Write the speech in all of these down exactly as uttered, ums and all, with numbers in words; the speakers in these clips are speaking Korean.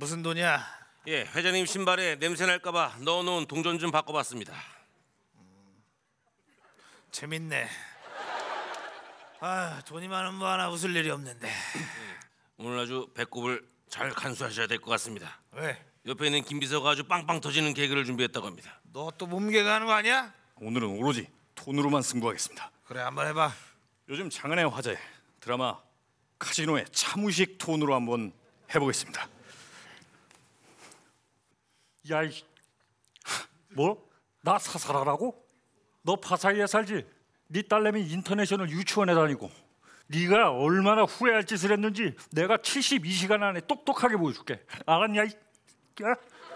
무슨 돈이야? 예, 회장님 신발에 냄새 날까봐 넣어놓은 동전 좀 바꿔봤습니다. 음, 재밌네. 아, 돈이 많으면 뭐 하나 웃을 일이 없는데. 오늘 아주 배꼽을 잘 간수하셔야 될 것 같습니다. 왜? 옆에 있는 김 비서가 아주 빵빵 터지는 개그를 준비했다고 합니다. 너 또 몸개가 하는 거 아니야? 오늘은 오로지 돈으로만 승부하겠습니다. 그래, 한번 해봐. 요즘 장안의 화제 드라마 카지노의 차무식 톤으로 한번 해보겠습니다. 야이, 뭐? 나 사살하라고? 너 파사이에 살지? 네 딸내미 인터내셔널 유치원에 다니고 네가 얼마나 후회할 짓을 했는지 내가 칠십이 시간 안에 똑똑하게 보여줄게. 알았냐? 이, 야?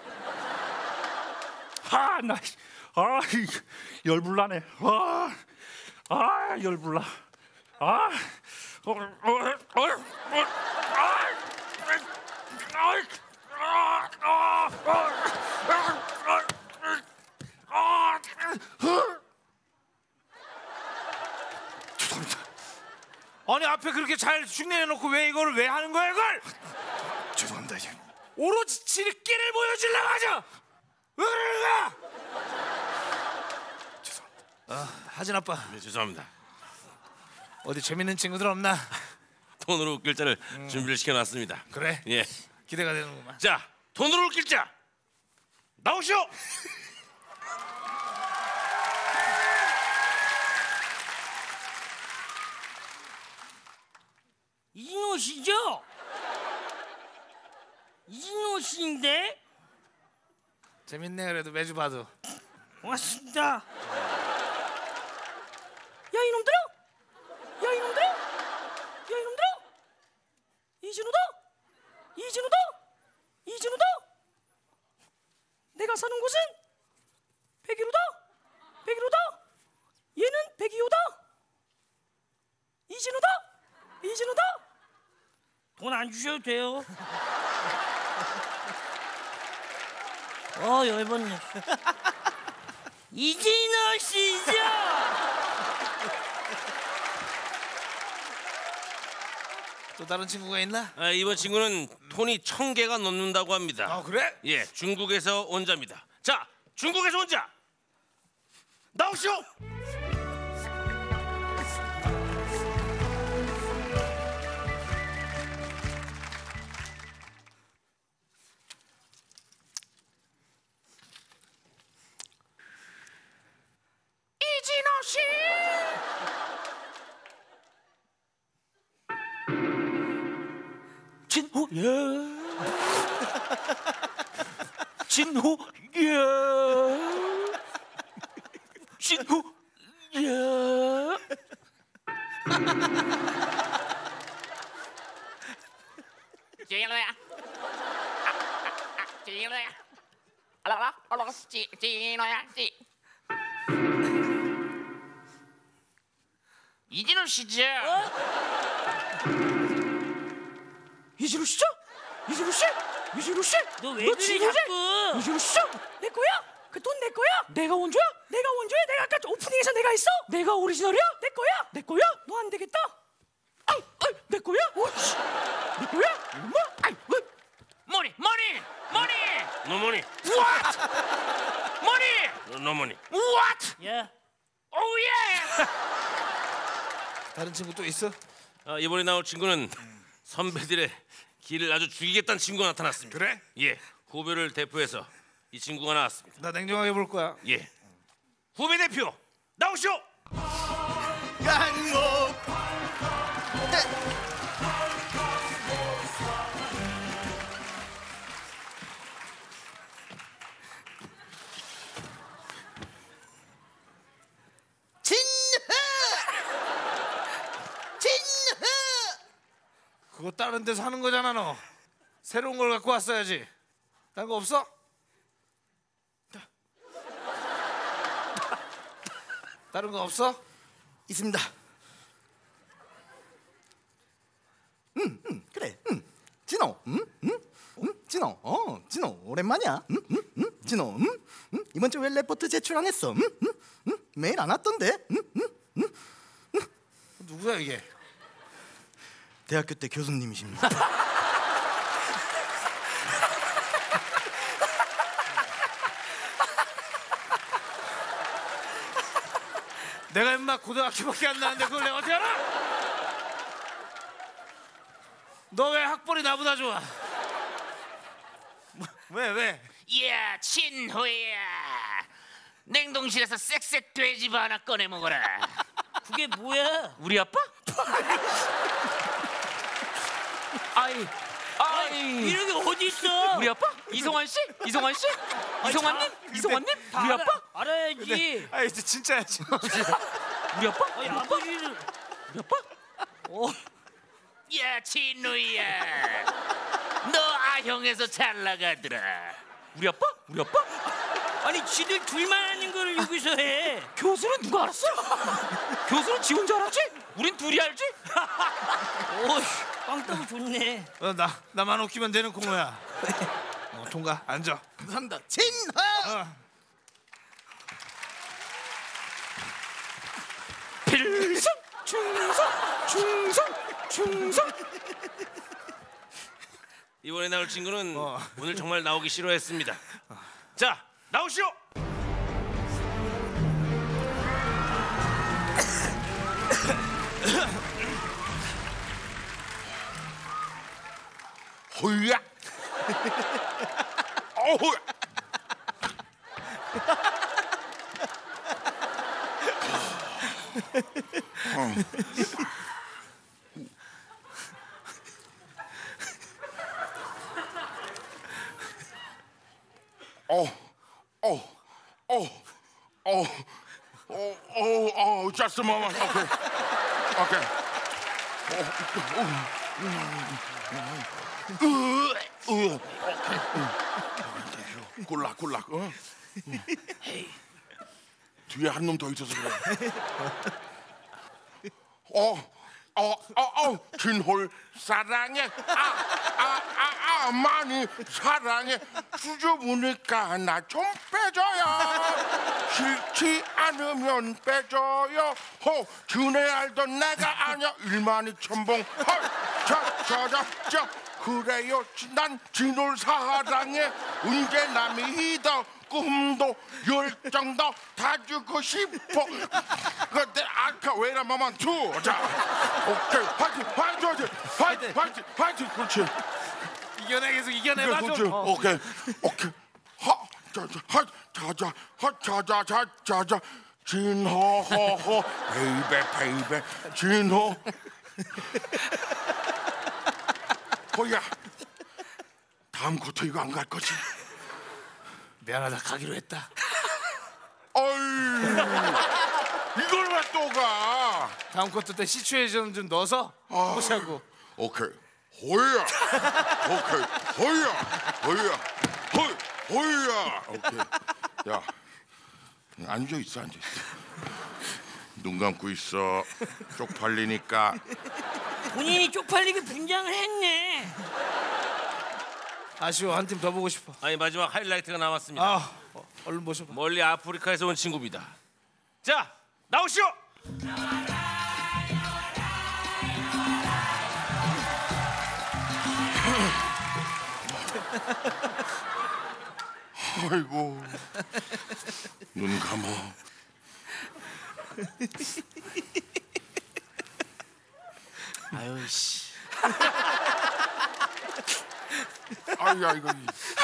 아, 나, 아, 열불나네. 아, 아, 열불나. 아, 어, 어, 어, 어, 아, 죄송합니다. 아니, 앞에 그렇게 잘 흉내내놓고 왜 이걸 왜 하는 거야 이걸? 죄송합니다. 이제. 오로지 지리끼를 보여주려고 하죠. 왜 그러는 거야? 죄송합니다. 아, 하진 아빠. 네, 죄송합니다. 어디 재밌는 친구들 없나? 돈으로 웃길 자를 음. 준비를 시켜놨습니다. 그래? 예. 기대가 되는구만. 자, 돈으로 웃길 자 나오시오. 이진호 씨죠? 이진호 씨인데? 재밌네. 그래도 매주 봐도. 고맙습니다. 야 이놈들아! 야 이놈들아! 야 이놈들아! 이진호다! 이진호다! 이진호다! 내가 사는 곳은 백일호다! 백일호다! 얘는 백이호다! 이진호다! 이진호다! 돈 안 주셔도 돼요. 어, 열받네. 이진호 씨죠? 또 다른 친구가 있나? 아, 이번 친구는 톤이 천 개가 넘는다고 합니다. 아, 그래? 예, 중국에서 온 자입니다. 자, 중국에서 온 자 나오시오. 이진호 씨. 진호 예. 진호 예. 진호 예. 진호야. 진호야. 알아라, 알아라, 지, 진호야, 지. 이진호 씨죠? 이진호 씨죠? 이진호 씨? 이진호 씨? 너 왜 그래 자꾸? 이진호 씨죠? 내 거야? 그 돈 내 거야? 내가 원조야? 내가 원조야? 내가 아까 오프닝에서 내가 했어? 내가 오리지널이야? 내 거야? 내 거야? 너 안 되겠다. 아이, 아이, 내 거야? 오씨, 내 거야? 엄마? 아이, 왜? 머니, 머니, 머니. 노 머니. What? 머니. 노 머니. What? 야, Oh yeah. 다른 친구 또 있어? 아, 이번에 나올 친구는 선배들의 길을 아주 죽이겠다는 친구가 나타났습니다. 그래? 예, 후배를 대표해서 이 친구가 나왔습니다. 나 냉정하게 볼 거야. 예, 후배 대표 나오시오. 강목 그거 다른 데서 하는 거잖아. 너 새로운 걸 갖고 왔어야지. 딴 거 없어? 다른 거 없어? 있습니다. 응, 응, 그래. 응. 진호, 응, 응, 응, 진호, 어, 진호 오랜만이야. 응, 응, 응, 진호, 응, 응, 이번 주 왜 레포트 제출 안 했어? 응, 응, 응, 메일 안 왔던데? 응, 응, 응, 응. 누구야 이게? 대학교 때 교수님이십니다. 내가 임마 고등학교밖에 안 나왔는데 그걸 내가 어떻게 알아? 너 왜 학벌이 나보다 좋아? 뭐, 왜 왜? 야 진호야, 냉동실에서 쌕쌕 돼지바 하나 꺼내 먹어라. 그게 뭐야? 우리 아빠? 아이 아이 이런 게 어디 있어? 우리 아빠? 이송환 씨? 이송환 씨? 이송환님? 이송환님? 우리 아빠? 알아야지. 아 이제 진짜야 진짜. 우리 아빠? 아니, 아버지는 우리 아빠? 어, 야 진우야, 너 아형에서 잘 나가더라. 우리 아빠? 우리 아빠? 아니 지들 둘만 하는 거를 여기서 해. 교수는 누가 알았어? 교수는 지 혼자 알았지? 우린 둘이 알지? 오, 빵 따고 좋네. 어, 나 나만 웃기면 되는 공로야. 어, 통과 앉아. 감사합니다. 진호. 어. 필승 충성 충성 충성. 이번에 나올 친구는 어. 오늘 정말 나오기 싫어했습니다. 자, 나오시오. 호야. 어호. 어, 어, 어, 어, 어, 어, 어, just a moment. Okay, okay. 어, 으, 오케이. 꼴락, 꼴락. 어? 뒤에 한 놈 더 있어서 그래. 어, 어, 어, 어, 진홀 사랑해. 아, 아, 아, 아, 많이 사랑해. 수줍으니까 나 좀 빼줘요. 싫지 않으면 빼줘요. 호, 전에 알던 내가 아냐. 일만이 천봉. 헐, 자, 자, 자, 자. 그래요, 난 진홀 사랑해. 언제나 믿어. 꿈도 열정도 다 주고 싶어. 근데 아까 왜라마만 투. 자, 오케이, 화이팅, 화이팅, 화이팅, 화이팅, 화이팅, 화이팅. 그렇지. 이겨내 계속 이겨내봐 그렇지. 좀. 어. 오케이, 오케이. 하, 자자, 하, 자자, 하, 자자, 자, 자자. 진호, 호호, 베이베, 베이베, 진호. 호야, 다음 쿼터 이거 안 갈 거지? 미안하다 가기로 했다. 어이, 이걸 왜 또 가? 다음 쿼터 때 시츄에이션 좀 넣어서 보자고. 오케이, 호야, 오케이, 호야, 호야, 호, 호야, 오케이. 야, 앉아 있어, 앉아 있어. 눈 감고 있어. 쪽팔리니까. 본인이 쪽팔리게 분장을 했네. 아쉬워 한 팀 더 보고 싶어. 아니 마지막 하이라이트가 남았습니다. 아 어, 얼른 보셔봐. 멀리 아프리카에서 온 친구입니다. 자, 나오시오. 아이고, 눈 감어. 아유 씨. 아이야 이거.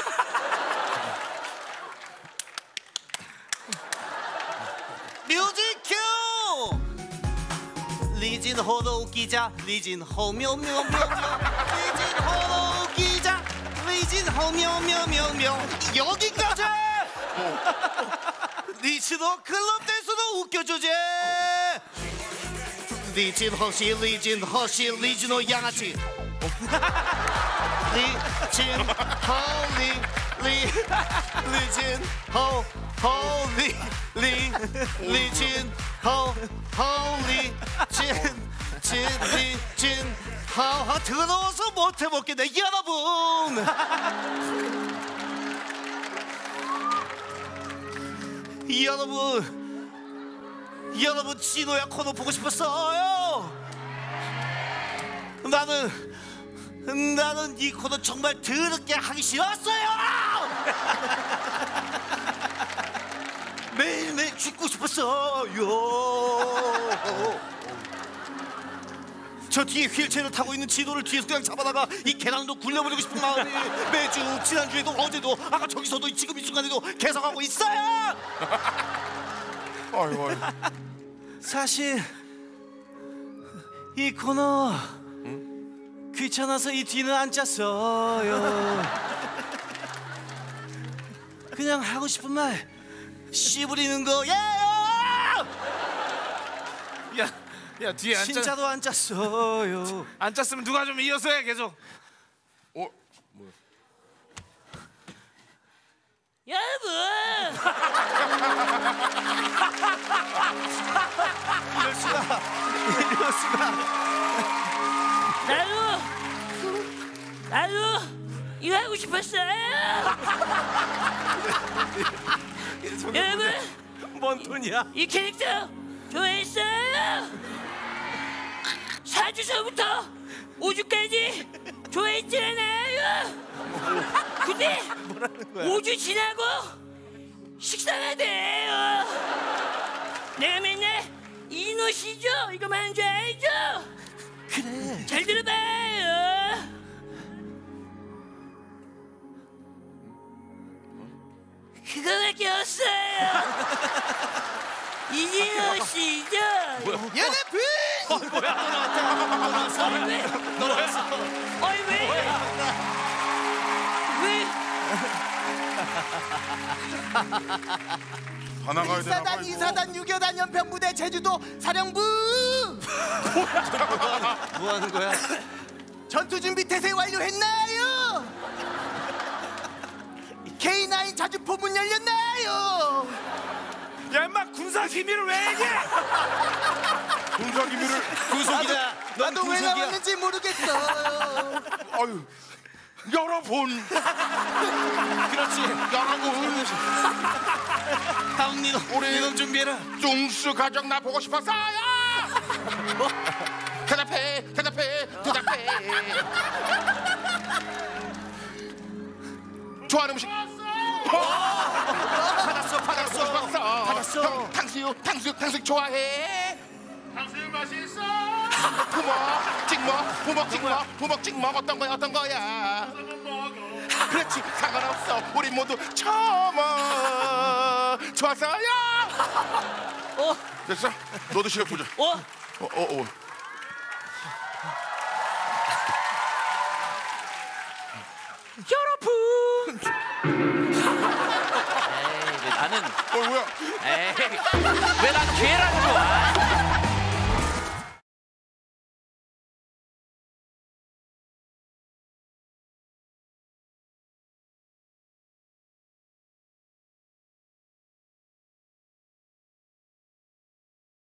뮤직 큐! 리진호로 웃기자 리진호 묘묘묘묘 리진호로 웃기자 리진호 묘묘묘묘 여기까지! 리진호 클럽 댄스로 웃겨주지! 리진호시 리진호시 리진호 양아치 리진호 리 리 리진호 홀리 리 리진 호 홀리 진진리진 호 들어서 못 해먹겠네 여러분. 여러분 여러분 진호야 코너 보고 싶었어요. 나는 나는 이 코너 정말 더럽게 하기 싫었어요. 매일 매일 죽고 싶었어요. 저 뒤에 휠체어를 타고 있는 진호를 뒤에서 그냥 잡아다가 이 계단도 굴려버리고 싶은 마음이 매주 지난주에도 어제도 아까 저기서도 지금 이 순간에도 계속하고 있어요. 아이고, 아이고. 사실 이 코너 귀찮아서 이 뒤는 안 짰어요. 그냥 하고 싶은 말 씨부리는 거예요. 야, 야 뒤에 안 짰, 진짜도 안 짰어요. 안 짰으면 누가 좀 이어서 해 계속. 어, 여러분, 이럴 수가, 이럴 수가. 나도 나도 이거 하고 싶었어요. 여러분, 뭔 돈이야? 이 캐릭터 좋아했어요. 사주서부터 오주까지 좋아했잖아요. 근데 오주 지나고 식사가 돼요. 내가 맨날 이노시죠 이거만 하는 줄 알죠? 그래. 잘 들어봐요. 그거밖에 없어요. 이진호 씨죠? 연애필! 어, 뭐야? 또 나왔다. 또 나왔어. 어이 왜? 또 나왔어. 어이 왜? 왜? 다 나가야 되나 봐. 이사단, 이사단, 유교단, 연평부대, 제주도 사령부. 뭐 하는 거야? 전투 준비 태세 완료했나요? 케이 나인 자주포 문 열렸나요? 야 인마 군사 기밀을 왜 얘기해? 군사 기밀을. 구속이다. 나도 왜 나왔는지 모르겠어. 아유, 여러분. 그렇지. 여러분. 다음 니놈, 우리 니놈 준비해라. 뚱수 가족 나 보고 싶었어요. 대답해, 대답해, 대답해. 좋아하는 음식. 받았어, 받았어, 받았어. 받았어. 형, 탕수육, 탕수육, 탕수육 좋아해. 탕수육 맛있어. 부먹, 찍먹, 부먹, 찍먹, 부먹, 찍먹 어떤 거야, 어떤 거야. 그렇지, 상관없어. 우리 모두 처먹. 좋았어요. 어? 됐어? 너도 시력 보자. 어? 어, 어, 어. 여러분. 에이, 나는 어, 뭐야? 에이, 왜 난 괴라